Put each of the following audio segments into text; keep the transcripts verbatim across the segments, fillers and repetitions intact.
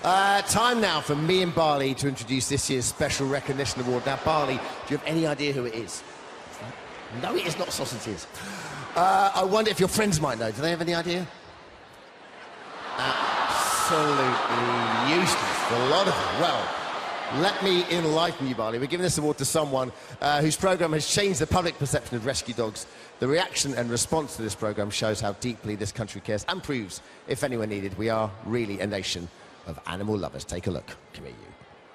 Uh, time now for me and Barley to introduce this year's Special Recognition Award. Now, Barley, do you have any idea who it is? No, it is not sausages. Uh, I wonder if your friends might know. Do they have any idea? Absolutely useless for a lot of them. Well, let me enlighten you, Barley. We're giving this award to someone uh, whose programme has changed the public perception of rescue dogs. The reaction and response to this programme shows how deeply this country cares and proves, if anyone needed, we are really a nation of animal lovers. Take a look. Come here, you.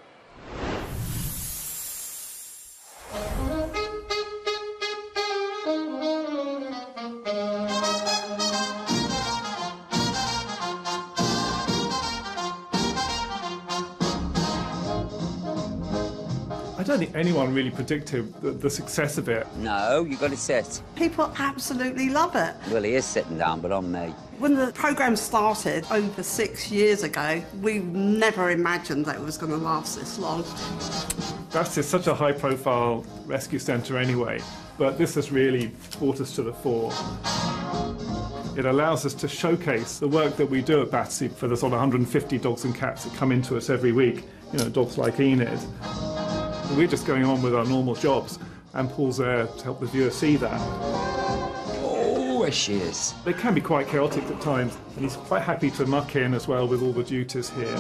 I don't think anyone really predicted the, the success of it. No, you've got to sit. People absolutely love it. Well, he is sitting down, but on me. When the programme started over six years ago, we never imagined that it was going to last this long. Battersea is such a high-profile rescue centre anyway, but this has really brought us to the fore. It allows us to showcase the work that we do at Battersea for the sort of one hundred fifty dogs and cats that come into us every week. You know, dogs like Enid. We're just going on with our normal jobs, and Paul's there to help the viewer see that. Oh, there she is. They can be quite chaotic at times, and he's quite happy to muck in as well with all the duties here.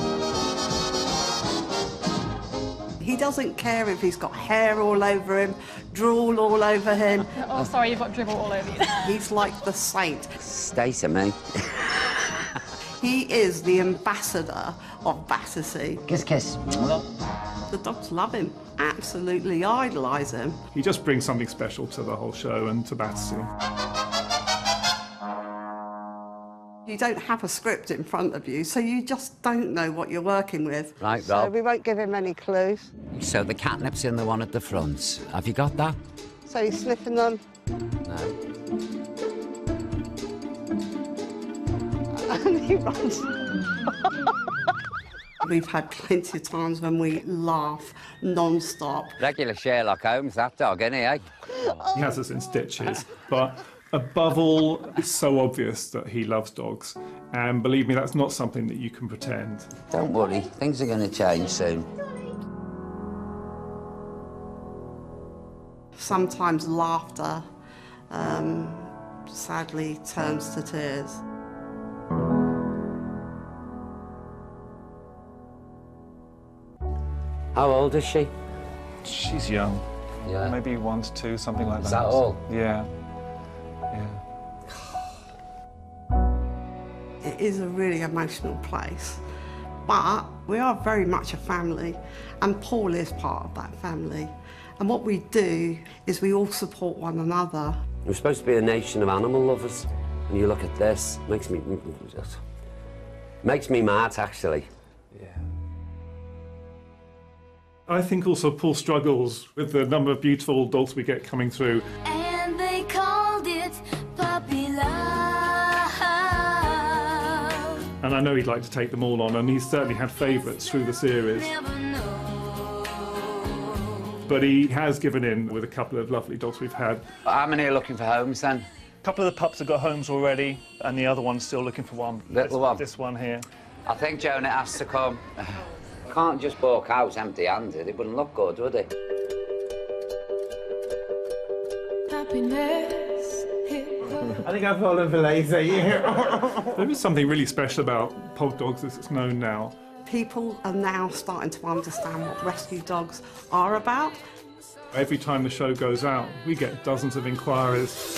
He doesn't care if he's got hair all over him, drool all over him. Oh, sorry, you've got dribble all over you. He's like the saint. Stay to me. He is the ambassador of Battersea. Kiss, kiss. The dogs love him, absolutely idolise him. He just brings something special to the whole show and to Battersea. You don't have a script in front of you, so you just don't know what you're working with. Right, so Rob. we won't give him any clues. So the catnip's in the one at the front. Have you got that? So he's sniffing them. No. And he runs. We've had plenty of times when we laugh non-stop. Regular Sherlock Holmes, that dog, isn't he, eh? He has us in stitches, but above all, it's so obvious that he loves dogs. And believe me, that's not something that you can pretend. Don't worry, things are going to change soon. Sometimes laughter, um, sadly, turns to tears. How old is she? She's young. Yeah. Maybe one to two, something like that. Is that all? Yeah. Yeah. It is a really emotional place, but we are very much a family, and Paul is part of that family. And what we do is we all support one another. We're supposed to be a nation of animal lovers, and you look at this, makes me makes me mad, actually. Yeah. I think also Paul struggles with the number of beautiful dogs we get coming through. And they called it puppy love. And I know he'd like to take them all on, and he's certainly had favourites through the series. But he has given in with a couple of lovely dogs we've had. How many are looking for homes, then? A couple of the pups have got homes already, and the other one's still looking for one. Little this, one? This one here. I think Jonah has to come. Can't just walk out empty-handed. It wouldn't look good, would it? Happiness. I think I've fallen for lazy. There is something really special about pug dogs as it's known now. People are now starting to understand what rescue dogs are about. Every time the show goes out, we get dozens of inquiries.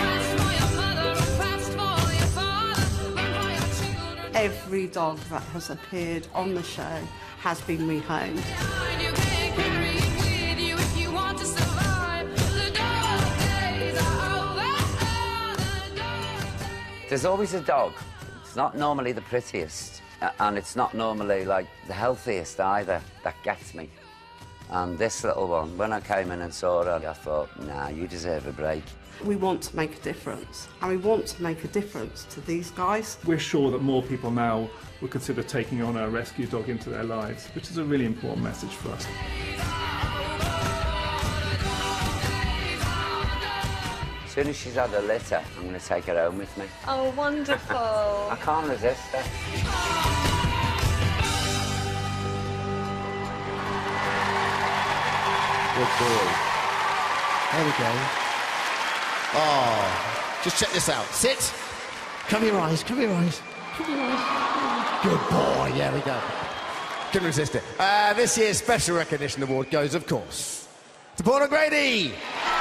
Every dog that has appeared on the show has been rehomed. There's always a dog. It's not normally the prettiest, and it's not normally, like, the healthiest either. That gets me. And this little one, when I came in and saw her, I thought, nah, you deserve a break. We want to make a difference, and we want to make a difference to these guys. We're sure that more people now will consider taking on a rescue dog into their lives, which is a really important message for us. As soon as she's had a litter, I'm going to take her home with me. Oh, wonderful. I can't resist her. Good boy. There we go. Oh, just check this out. Sit. Cover your eyes, cover your eyes. Cover your eyes. Good boy. Yeah, we go. Couldn't resist it. Uh, this year's Special Recognition Award goes, of course, to Paul O'Grady.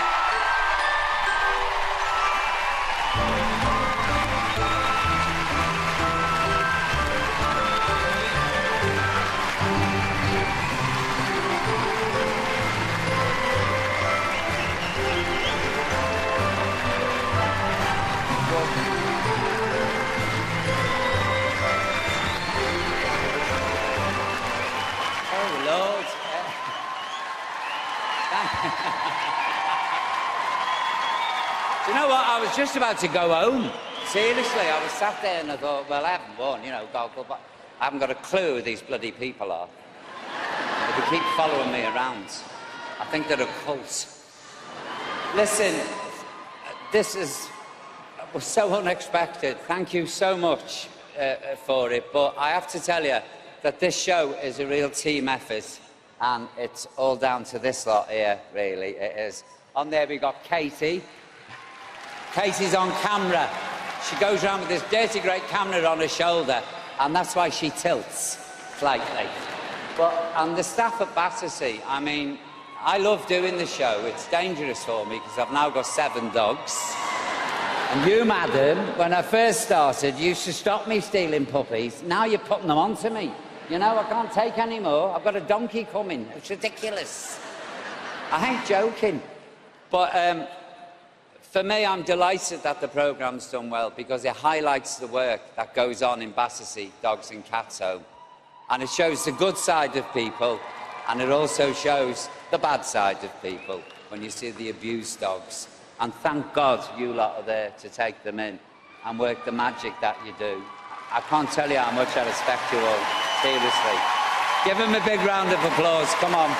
Do you know what? I was just about to go home. Seriously, I was sat there and I thought, well, I haven't won, you know, goggle, but I haven't got a clue who these bloody people are. They keep following me around. I think they're a cult. Listen, this is was so unexpected. Thank you so much uh, for it, but I have to tell you that this show is a real team effort, and it's all down to this lot here, really, it is. On there we got Katie. Katie's on camera. She goes around with this dirty great camera on her shoulder, and that's why she tilts slightly. But, and the staff at Battersea, I mean, I love doing the show. It's dangerous for me because I've now got seven dogs. And you, madam, when I first started, used to stop me stealing puppies. Now you're putting them onto me. You know, I can't take any more. I've got a donkey coming. It's ridiculous. I ain't joking. But um, for me, I'm delighted that the programme's done well because it highlights the work that goes on in Battersea Dogs and Cats Home. And it shows the good side of people, and it also shows the bad side of people when you see the abused dogs. And thank God you lot are there to take them in and work the magic that you do. I can't tell you how much I respect you all, seriously. Give them a big round of applause, come on.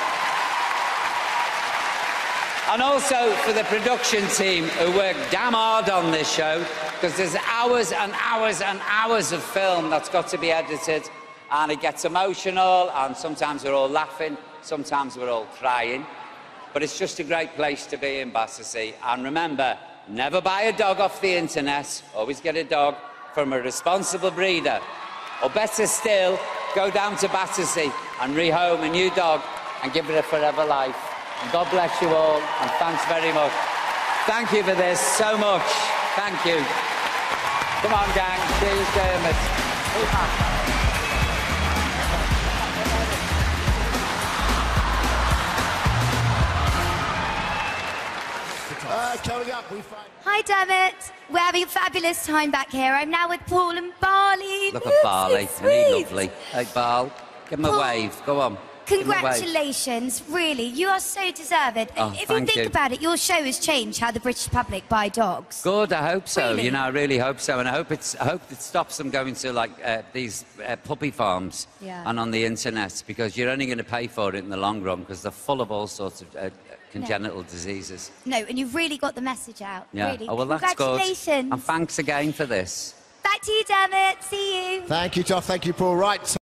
And also for the production team who work damn hard on this show, because there's hours and hours and hours of film that's got to be edited, and it gets emotional, and sometimes we're all laughing, sometimes we're all crying. But it's just a great place to be in Battersea. And remember, never buy a dog off the internet. Always get a dog from a responsible breeder. Or better still, go down to Battersea and rehome a new dog and give it a forever life. And God bless you all, and thanks very much. Thank you for this so much. Thank you. Come on, gang. Cheers, Dermot. Uh, coming up, we find... Hi, Dermot. We're having a fabulous time back here. I'm now with Paul and Barley. Look Oops, at Barley, so isn't he sweet. lovely? Hey, Barl, give him a Paul, wave. Go on. Give him a wave. Congratulations, really. You are so deserved. Oh, if you thank think you. about it, your show has changed how the British public buy dogs. Good, I hope so. Really? You know, I really hope so, and I hope it's. I hope it stops them going to like uh, these uh, puppy farms Yeah. and on the internet, because you're only going to pay for it in the long run because they're full of all sorts of uh, congenital diseases. No, and you've really got the message out. Yeah. Really. Oh well, that's good. Congratulations. And thanks again for this. Back to you, Dermot. See you. Thank you, Toff. Thank you, Paul. Right.